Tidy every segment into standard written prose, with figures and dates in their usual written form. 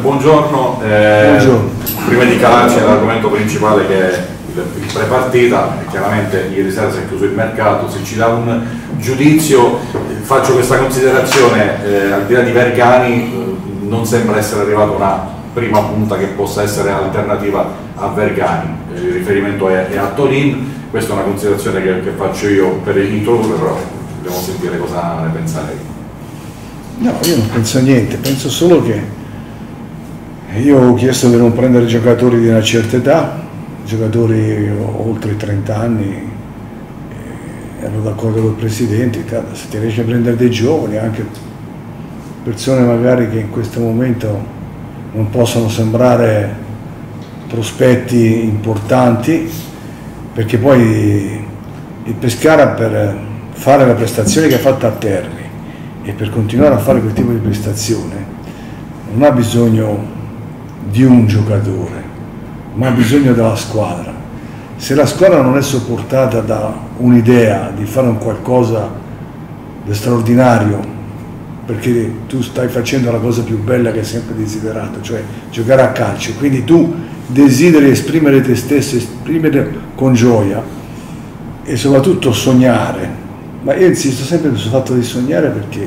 Buongiorno. Buongiorno. Prima di calarci all'argomento principale che è il prepartita, chiaramente ieri sera si è chiuso il mercato, se ci dà un giudizio, faccio questa considerazione, al di là di Vergani non sembra essere arrivata una prima punta che possa essere alternativa a Vergani, il riferimento è a Tolin, questa è una considerazione che faccio io per introdurre, però dobbiamo sentire cosa ne pensa lei. No, io non penso a niente, penso solo che io ho chiesto di non prendere giocatori di una certa età, giocatori oltre i 30 anni, ero d'accordo con il Presidente, se ti riesci a prendere dei giovani, anche persone magari che in questo momento non possono sembrare prospetti importanti, perché poi il Pescara per fare la prestazione che ha fatto a Terni e per continuare a fare quel tipo di prestazione non ha bisogno di un giocatore, ma ha bisogno della squadra. Se la squadra non è supportata da un'idea di fare un qualcosa di straordinario, perché tu stai facendo la cosa più bella che hai sempre desiderato, cioè giocare a calcio, quindi tu desideri esprimere te stesso, esprimere con gioia e soprattutto sognare. Ma io insisto sempre sul fatto di sognare, perché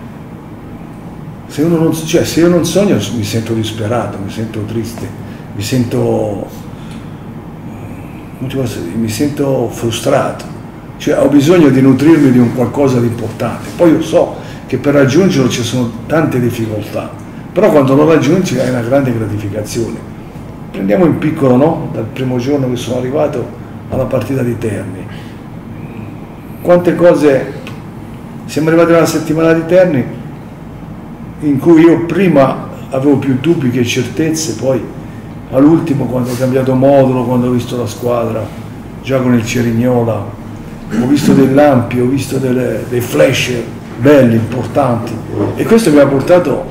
se io non sogno mi sento disperato, mi sento triste, mi sento frustrato, cioè ho bisogno di nutrirmi di un qualcosa di importante. Poi io so che per raggiungerlo ci sono tante difficoltà, però quando lo raggiungi hai una grande gratificazione. Prendiamo in piccolo, no? Dal primo giorno che sono arrivato alla partita di Terni, quante cose, siamo arrivati alla settimana di Terni in cui io prima avevo più dubbi che certezze, poi all'ultimo quando ho cambiato modulo, quando ho visto la squadra già con il Cerignola, ho visto dei lampi, ho visto dei flash belli, importanti, e questo mi ha portato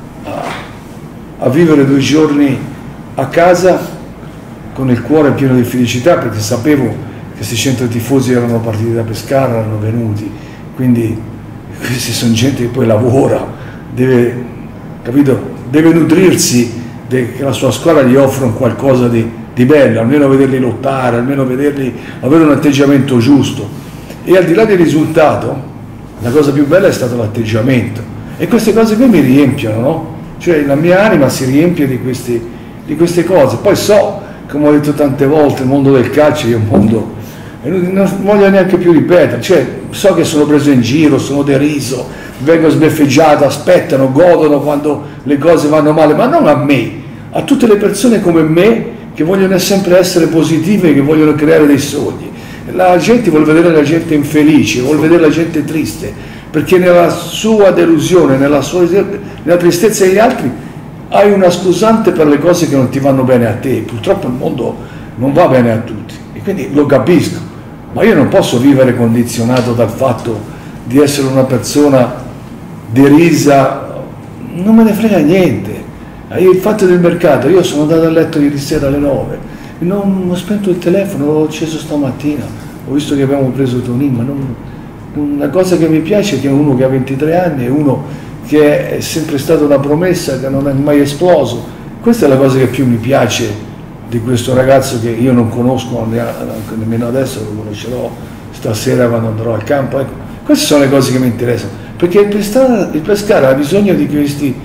a vivere 2 giorni a casa con il cuore pieno di felicità, perché sapevo che 600 tifosi erano partiti da Pescara, erano venuti, quindi questi sono gente che poi lavora, deve nutrirsi che la sua squadra gli offre un qualcosa di bello, almeno vederli lottare, almeno vederli avere un atteggiamento giusto. E al di là del risultato, la cosa più bella è stato l'atteggiamento, e queste cose qui mi riempiono, no? Cioè la mia anima si riempie di queste cose. Poi so, come ho detto tante volte, il mondo del calcio è un mondo, non voglio neanche più ripetere, cioè so che sono preso in giro, sono deriso, vengo sbeffeggiato, aspettano, godono quando le cose vanno male, ma non a me, a tutte le persone come me che vogliono sempre essere positive, che vogliono creare dei sogni. La gente vuole vedere la gente infelice, vuole vedere la gente triste, perché nella sua delusione, nella tristezza degli altri hai una scusante per le cose che non ti vanno bene a te. Purtroppo il mondo non va bene a tutti, e quindi lo capisco, ma io non posso vivere condizionato dal fatto di essere una persona derisa, non me ne frega niente. Il fatto del mercato, io sono andato a letto ieri sera alle 9, non ho spento il telefono, l'ho acceso stamattina, ho visto che abbiamo preso Tonin, ma la cosa che mi piace è che è uno che ha 23 anni, è uno che è sempre stata una promessa, che non è mai esploso. Questa è la cosa che più mi piace di questo ragazzo, che io non conosco nemmeno adesso, lo conoscerò stasera quando andrò al campo. Ecco, queste sono le cose che mi interessano, perché il Pescara ha bisogno di questi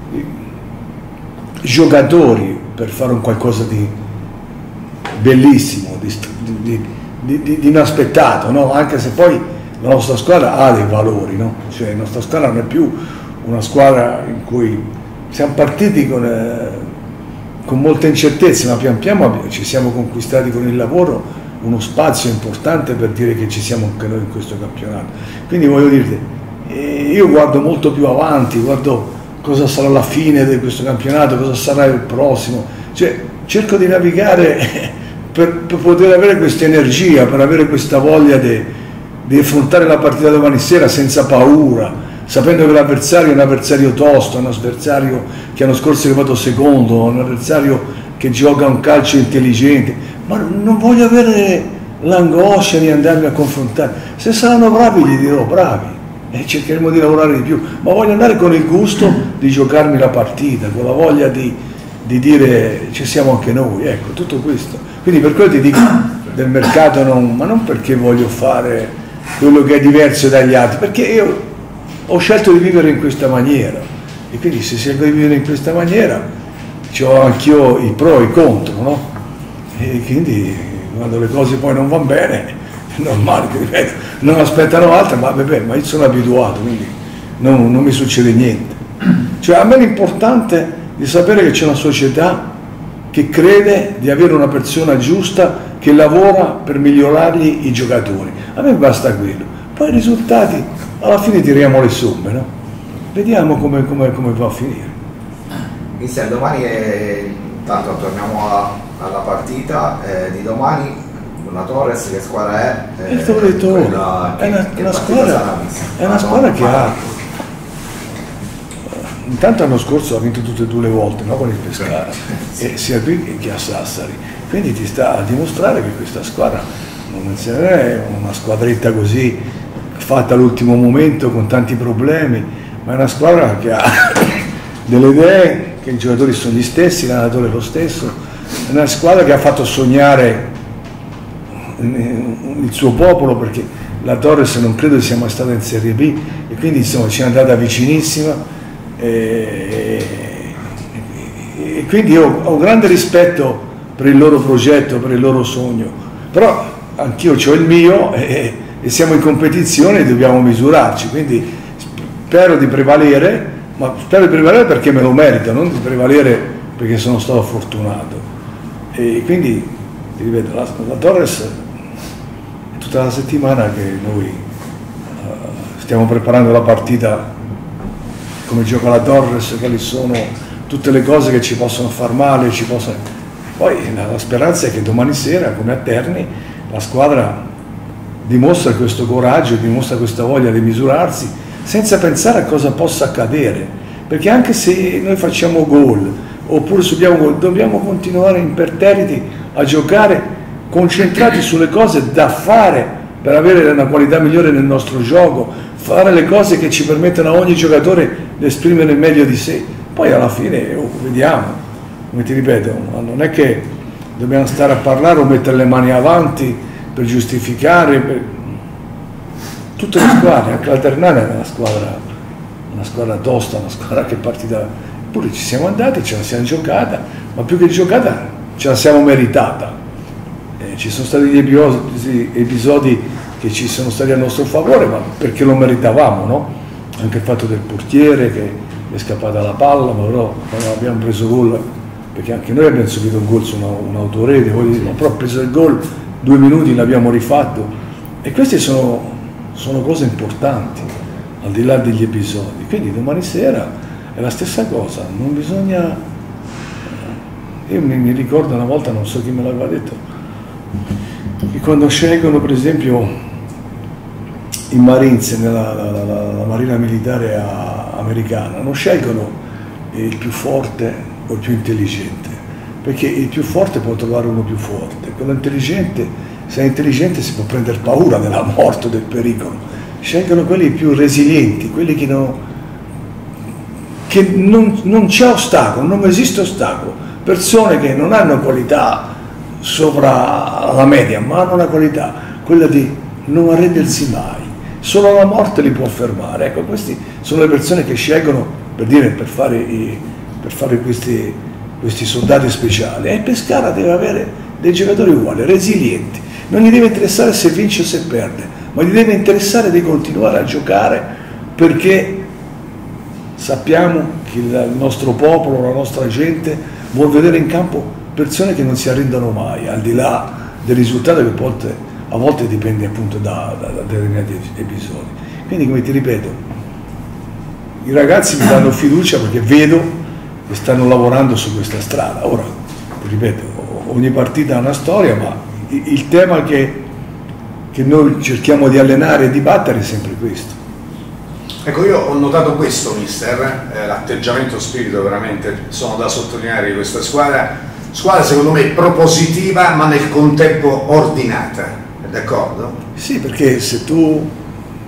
giocatori per fare un qualcosa di bellissimo, di inaspettato, no? Anche se poi la nostra squadra ha dei valori, no? Cioè la nostra squadra non è più una squadra in cui siamo partiti con molte incertezze, ma pian piano ci siamo conquistati con il lavoro uno spazio importante per dire che ci siamo anche noi in questo campionato. Quindi voglio dirti, io guardo molto più avanti, guardo cosa sarà la fine di questo campionato, cosa sarà il prossimo, cioè cerco di navigare per poter avere questa energia, per avere questa voglia di affrontare la partita domani sera senza paura, sapendo che l'avversario è un avversario tosto, un avversario che l'anno scorso è arrivato secondo, un avversario che gioca un calcio intelligente, ma non voglio avere l'angoscia di andarmi a confrontare. Se saranno bravi gli dirò bravi, e cercheremo di lavorare di più, ma voglio andare con il gusto di giocarmi la partita, con la voglia di dire ci siamo anche noi, ecco, tutto questo. Quindi per quello ti dico del mercato, ma non perché voglio fare quello che è diverso dagli altri, perché io ho scelto di vivere in questa maniera, e quindi se scelgo di vivere in questa maniera ho anch'io i pro e i contro, no? E quindi quando le cose poi non vanno bene è normale, ripeto, non aspettano altro, ma ma io sono abituato, quindi non mi succede niente. Cioè a me l'importante è di sapere che c'è una società che crede di avere una persona giusta che lavora per migliorargli i giocatori. A me basta quello. Poi i risultati, alla fine tiriamo le somme, no? Vediamo come va a finire. Mister, domani intanto torniamo alla partita di domani. La Torres che squadra è? Te l'ho detto ora, è una squadra che ha. Intanto l'anno scorso ha vinto tutte e due le volte, no? Con il Pescara, sia qui che a Sassari. Quindi ti sta a dimostrare che questa squadra non è una squadretta così fatta all'ultimo momento con tanti problemi, ma è una squadra che ha delle idee, che i giocatori sono gli stessi, l'allenatore è lo stesso, è una squadra che ha fatto sognare il suo popolo, perché la Torres non credo sia mai stata in Serie B e quindi insomma ci è andata vicinissima, e quindi io ho grande rispetto per il loro progetto, per il loro sogno, però anch'io ho il mio e siamo in competizione e dobbiamo misurarci, quindi spero di prevalere, ma spero di prevalere perché me lo merito, non di prevalere perché sono stato fortunato. E quindi, ti ripeto, la Torres è tutta la settimana che noi stiamo preparando la partita, come gioca la Torres, quali sono tutte le cose che ci possono far male, poi la speranza è che domani sera, come a Terni, la squadra dimostra questo coraggio, dimostra questa voglia di misurarsi, senza pensare a cosa possa accadere, perché anche se noi facciamo gol oppure subiamo gol, dobbiamo continuare imperterriti a giocare, concentrati sulle cose da fare per avere una qualità migliore nel nostro gioco, fare le cose che ci permettono a ogni giocatore di esprimere il meglio di sé. Poi alla fine vediamo, come ti ripeto, non è che dobbiamo stare a parlare o mettere le mani avanti per giustificare. Tutte le squadre, anche la Ternana è una squadra tosta, una squadra che è partita, pure ci siamo andati, ce la siamo giocata, ma più che giocata ce la siamo meritata. Ci sono stati degli episodi che ci sono stati a nostro favore, ma perché lo meritavamo, no? Anche il fatto del portiere che è scappata la palla, ma però quando abbiamo preso gol, perché anche noi abbiamo subito un gol su un'autorete, ma però preso il gol, 2 minuti l'abbiamo rifatto, e queste sono cose importanti, al di là degli episodi. Quindi domani sera è la stessa cosa, non bisogna. Io mi ricordo una volta, non so chi me l'aveva detto, che quando scelgono per esempio i Marines nella marina militare americana, non scelgono il più forte o il più intelligente, perché il più forte può trovare uno più forte, quello intelligente, se è intelligente si può prendere paura della morte, del pericolo. Scelgono quelli più resilienti, quelli che non c'è ostacolo, non esiste ostacolo, persone che non hanno qualità sopra la media, ma hanno una qualità, quella di non arrendersi mai, solo la morte li può fermare. Ecco, queste sono le persone che scelgono per fare questi soldati speciali, e il Pescara deve avere dei giocatori uguali, resilienti, non gli deve interessare se vince o se perde, ma gli deve interessare di continuare a giocare, perché sappiamo che il nostro popolo, la nostra gente vuol vedere in campo persone che non si arrendono mai, al di là del risultato che a volte dipende appunto da determinati episodi. Quindi, come ti ripeto, i ragazzi mi danno fiducia perché vedo che stanno lavorando su questa strada. Ora, ti ripeto, ogni partita ha una storia, ma il tema che noi cerchiamo di allenare e di battere è sempre questo. Ecco, io ho notato questo, mister, l'atteggiamento, spirito veramente sono da sottolineare di questa squadra secondo me propositiva ma nel contempo ordinata, è d'accordo? Sì, perché se tu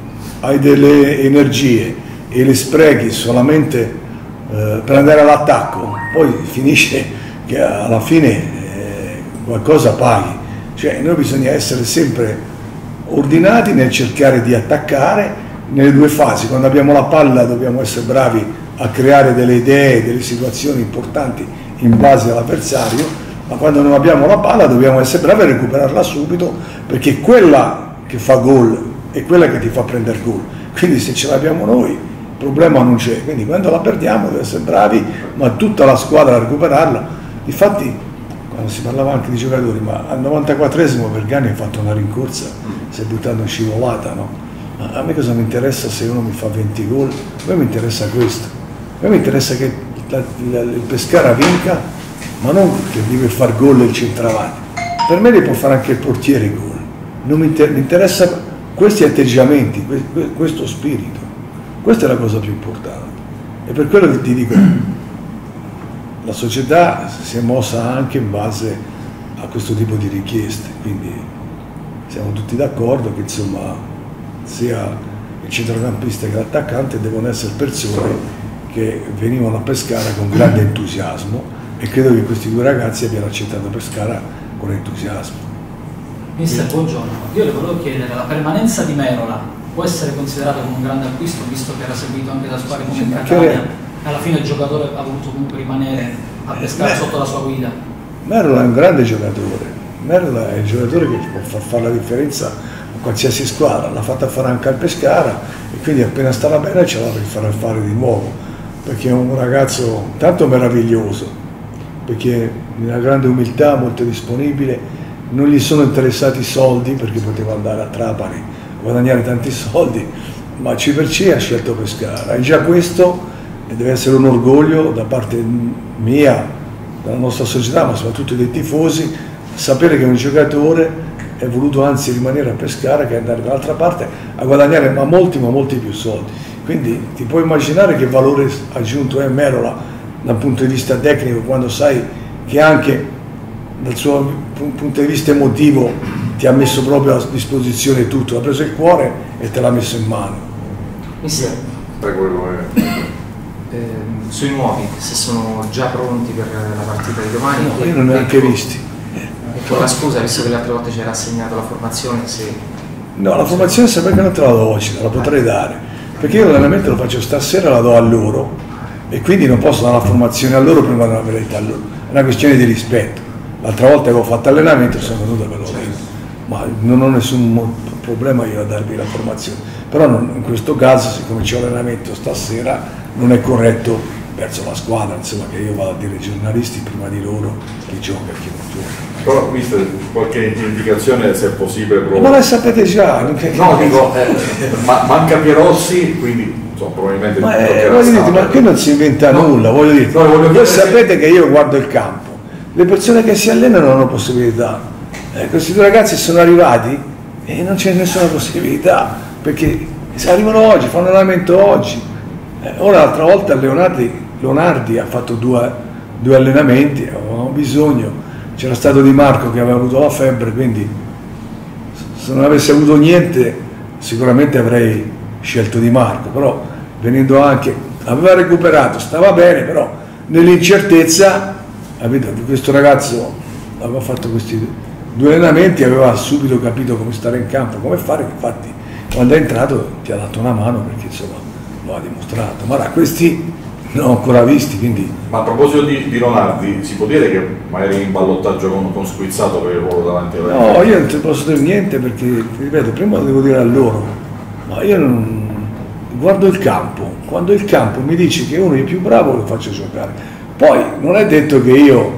hai delle energie e le sprechi solamente per andare all'attacco, poi finisce che alla fine qualcosa paghi. Cioè noi bisogna essere sempre ordinati nel cercare di attaccare nelle due fasi. Quando abbiamo la palla dobbiamo essere bravi a creare delle idee, delle situazioni importanti in base all'avversario, ma quando non abbiamo la palla dobbiamo essere bravi a recuperarla subito, perché quella che fa gol è quella che ti fa prendere gol. Quindi se ce l'abbiamo noi il problema non c'è, quindi quando la perdiamo dobbiamo essere bravi, ma tutta la squadra a recuperarla. Infatti quando si parlava anche di giocatori, ma al 94esimo Vergani ha fatto una rincorsa, si è buttato in scivolata, no? A me cosa mi interessa se uno mi fa 20 gol? A me mi interessa questo, a me mi interessa che il Pescara vinca, ma non che deve far gol il centravanti. Per me li può fare anche il portiere gol, non mi interessa questi atteggiamenti, questo spirito, questa è la cosa più importante. E per quello che ti dico, la società si è mossa anche in base a questo tipo di richieste, quindi siamo tutti d'accordo che insomma sia il centrocampista che l'attaccante devono essere persone che venivano a Pescara con grande entusiasmo, e credo che questi due ragazzi abbiano accettato Pescara con entusiasmo. Mister, buongiorno. Io le volevo chiedere, la permanenza di Merola può essere considerata come un grande acquisto, visto che era seguito anche da squadre come il Catania? Alla fine il giocatore ha voluto comunque rimanere a Pescara sotto la sua guida. Merola è un grande giocatore, Merola è il giocatore che può far fare la differenza a qualsiasi squadra, l'ha fatta fare anche al Pescara, e quindi appena stava bene ce l'ha per fare di nuovo, perché è un ragazzo tanto meraviglioso, perché nella grande umiltà, molto disponibile, non gli sono interessati i soldi, perché poteva andare a Trapani a guadagnare tanti soldi, ma C per C ha scelto Pescara, e già questo deve essere un orgoglio da parte mia, della nostra società, ma soprattutto dei tifosi, sapere che un giocatore è voluto anzi rimanere a Pescara che andare dall'altra parte a guadagnare molti più soldi. Quindi ti puoi immaginare che valore aggiunto è Merola dal punto di vista tecnico, quando sai che anche dal suo punto di vista emotivo ti ha messo proprio a disposizione tutto, ha preso il cuore e te l'ha messo in mano. Mister, sui nuovi, se sono già pronti per la partita di domani? No, io non ne ho anche visti. E con la scusa, visto che le altre volte c'era assegnato la formazione, se... No, la formazione sapete che non te la do oggi, te la potrei dare, perché io l'allenamento lo faccio stasera, la do a loro, e quindi non posso dare la formazione a loro prima della verità a loro, è una questione di rispetto. L'altra volta che avevo fatto allenamento sono venuto per loro, ma non ho nessun problema io a darvi la formazione, però in questo caso, siccome c'è allenamento stasera, non è corretto verso la squadra, insomma, che io vado a dire ai giornalisti prima di loro chi gioca e chi non gioca. Però, mister, qualche indicazione se è possibile proprio. Ma la sapete già, no, dico, manca Pierossi, quindi insomma, probabilmente ma qui non si inventa nulla, voglio dire. Voi sapete che io guardo il campo, le persone che si allenano non hanno possibilità. Questi due ragazzi sono arrivati e non c'è nessuna possibilità, perché se arrivano oggi, fanno allenamento oggi. Ora l'altra volta Leonardi ha fatto due allenamenti, avevamo bisogno, c'era stato Di Marco che aveva avuto la febbre, quindi se non avesse avuto niente sicuramente avrei scelto Di Marco, però venendo anche, aveva recuperato, stava bene, però nell'incertezza, questo ragazzo aveva fatto questi due allenamenti, aveva subito capito come stare in campo, come fare, infatti quando è entrato ti ha dato una mano, perché insomma lo ha dimostrato, ma questi non ho ancora visti, quindi... Ma a proposito di Leonardi, si può dire che magari in ballottaggio con Squizzato per il ruolo davanti alla... No, io non ti posso dire niente, perché, ti ripeto, prima lo devo dire a loro, ma io non... guardo il campo, quando il campo mi dice che uno è più bravo lo faccio giocare, poi non è detto che io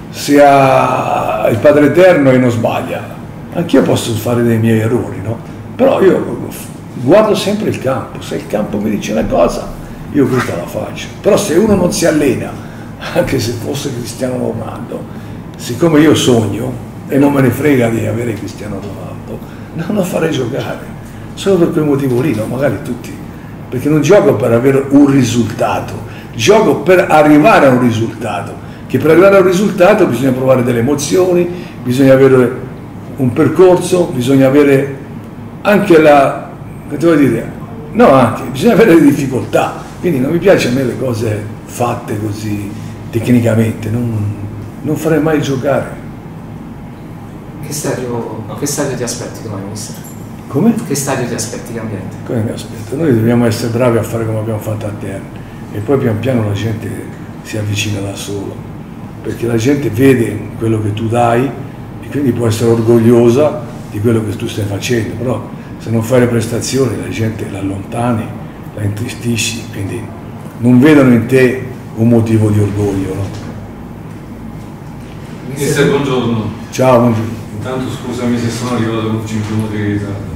sia il Padre Eterno e non sbaglia, anch'io posso fare dei miei errori, no? Però io guardo sempre il campo, se il campo mi dice una cosa io questa la faccio, però se uno non si allena, anche se fosse Cristiano Ronaldo, siccome io sogno e non me ne frega di avere Cristiano Ronaldo, non lo farei giocare, solo per quel motivo lì, no? Magari tutti, perché non gioco per avere un risultato, gioco per arrivare a un risultato, che per arrivare a un risultato bisogna provare delle emozioni, bisogna avere un percorso, bisogna avere anche la, che devo dire, no, anche, bisogna avere le difficoltà, quindi non mi piace a me le cose fatte così tecnicamente, non farei mai giocare. Che stadio ti aspetti domani, mister? Come? Che stadio ti aspetti cambiante? Come mi aspetto? Noi dobbiamo essere bravi a fare come abbiamo fatto a Terni e poi pian piano la gente si avvicina da solo, perché la gente vede quello che tu dai e quindi può essere orgogliosa di quello che tu stai facendo, però se non fai le prestazioni la gente la allontani, la intristisci, quindi non vedono in te un motivo di orgoglio. No? Mister, buongiorno. Ciao, buongiorno. Intanto scusami se sono arrivato con 5 minuti di ritardo.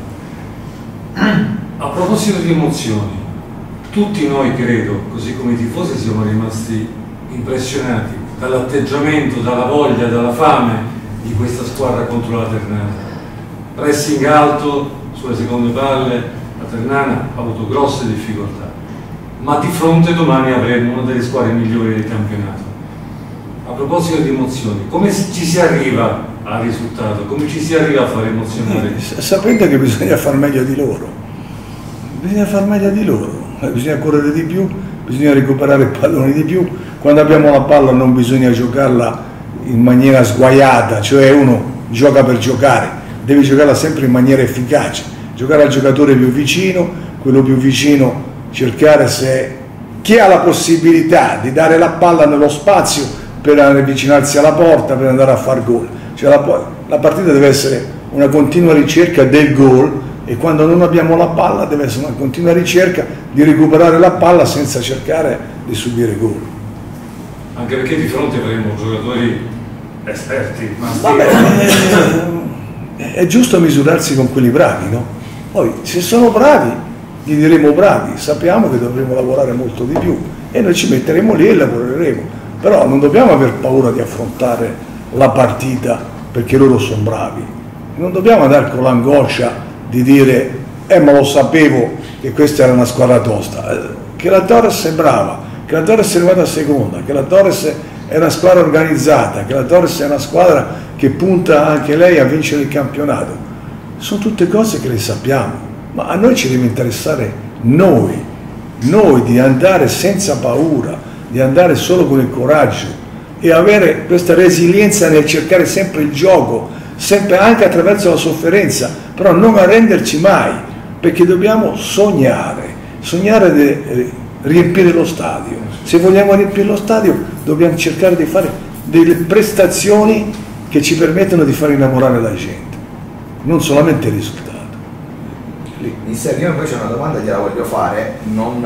A proposito di emozioni, tutti noi credo, così come i tifosi, siamo rimasti impressionati dall'atteggiamento, dalla voglia, dalla fame di questa squadra contro la Ternana. Pressing alto sulle seconde palle, la Ternana ha avuto grosse difficoltà, ma di fronte domani avremo una delle squadre migliori del campionato. A proposito di emozioni, come ci si arriva al risultato? Come ci si arriva a far emozionare? Sapete che bisogna far meglio di loro, bisogna far meglio di loro, bisogna correre di più, bisogna recuperare i palloni di più, quando abbiamo la palla non bisogna giocarla in maniera sguaiata, cioè uno gioca per giocare, deve giocarla sempre in maniera efficace, giocare al giocatore più vicino, quello più vicino cercare se chi ha la possibilità di dare la palla nello spazio per avvicinarsi alla porta, per andare a far gol. Cioè la partita deve essere una continua ricerca del gol e quando non abbiamo la palla deve essere una continua ricerca di recuperare la palla senza cercare di subire gol. Anche perché di fronte avremo giocatori esperti, ma è giusto misurarsi con quelli bravi, no? Poi se sono bravi gli diremo bravi, sappiamo che dovremo lavorare molto di più e noi ci metteremo lì e lavoreremo. Però non dobbiamo aver paura di affrontare la partita perché loro sono bravi, non dobbiamo andare con l'angoscia di dire ma lo sapevo che questa era una squadra tosta, che la Torres è brava, che la Torres è arrivata a seconda, che la Torres è una squadra organizzata, che la Torres è una squadra che punta anche lei a vincere il campionato, sono tutte cose che le sappiamo, ma a noi ci deve interessare noi di andare senza paura, di andare solo con il coraggio e avere questa resilienza nel cercare sempre il gioco, sempre anche attraverso la sofferenza, però non arrenderci mai, perché dobbiamo sognare di riempire lo stadio. Se vogliamo riempire lo stadio dobbiamo cercare di fare delle prestazioni che ci permettono di far innamorare la gente, non solamente il risultato. Mister, io invece una domanda gliela voglio fare, non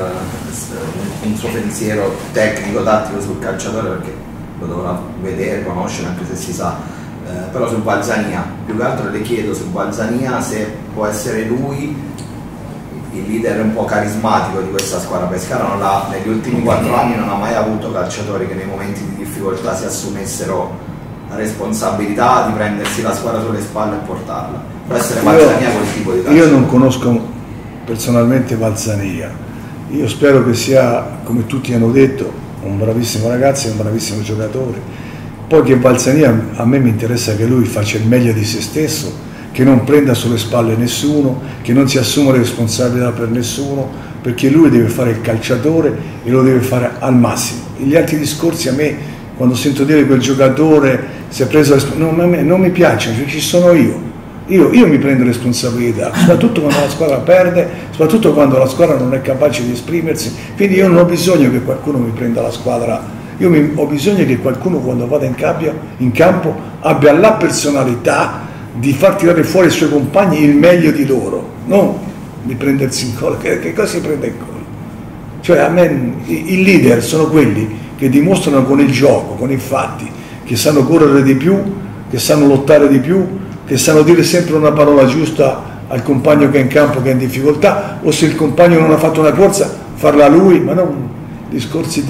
un suo pensiero tecnico, tattico sul calciatore, perché lo dovrà vedere, conoscere, anche se si sa, però su Balzania, più che altro le chiedo su Balzania se può essere lui il leader un po' carismatico di questa squadra Pescara. Negli ultimi 4 anni non ha mai avuto calciatori che nei momenti di difficoltà si assumessero la responsabilità di prendersi la squadra sulle spalle e portarla. Può essere Balzania quel tipo di calciatore? Io non conosco personalmente Balzania, io spero che sia, come tutti hanno detto, un bravissimo ragazzo e un bravissimo giocatore. Poi che Balzania, a me mi interessa che lui faccia il meglio di se stesso, che non prenda sulle spalle nessuno, che non si assuma le responsabilità per nessuno, perché lui deve fare il calciatore e lo deve fare al massimo. Gli altri discorsi a me, quando sento dire quel giocatore si è preso non mi piacciono, cioè ci sono io mi prendo responsabilità, soprattutto quando la squadra perde, soprattutto quando la squadra non è capace di esprimersi, quindi io non ho bisogno che qualcuno mi prenda la squadra, ho bisogno che qualcuno quando vada in campo abbia la personalità di far tirare fuori ai suoi compagni il meglio di loro, non di prendersi in collo. Che cosa si prende in collo? Cioè a me i leader sono quelli che dimostrano con il gioco, con i fatti, che sanno correre di più, che sanno lottare di più, che sanno dire sempre una parola giusta al compagno che è in campo, che è in difficoltà, o se il compagno non ha fatto una corsa, farla a lui, ma non discorsi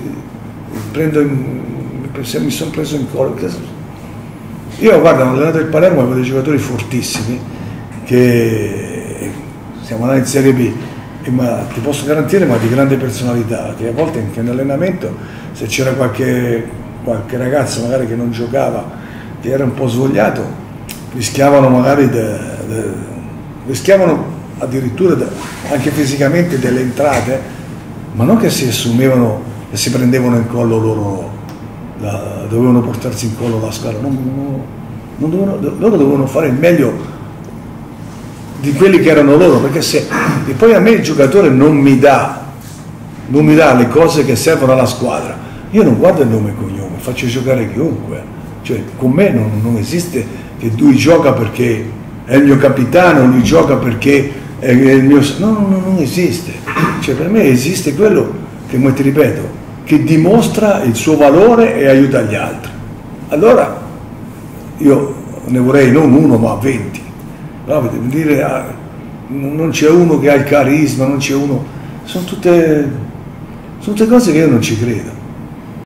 mi sono preso in collo. Io guarda, ho allenato il Palermo, avevo dei giocatori fortissimi, che siamo andati in Serie B, ma ti posso garantire, ma di grande personalità, che a volte anche in allenamento, se c'era qualche ragazzo magari che non giocava, che era un po' svogliato, rischiavano magari rischiavano addirittura anche fisicamente delle entrate, ma non che si assumevano e si prendevano in collo loro, dovevano portarsi in collo la squadra, loro dovevano fare il meglio di quelli che erano loro, perché e poi a me il giocatore non mi dà le cose che servono alla squadra, io non guardo il nome e cognome, faccio giocare chiunque, cioè con me non esiste che lui gioca perché è il mio capitano, lui gioca perché è il mio... non esiste, cioè per me esiste quello che, come ti ripeto, che dimostra il suo valore e aiuta gli altri. Allora io ne vorrei non uno ma 20, no, devo dire, non c'è uno che ha il carisma, non c'è uno, sono tutte cose che io non ci credo.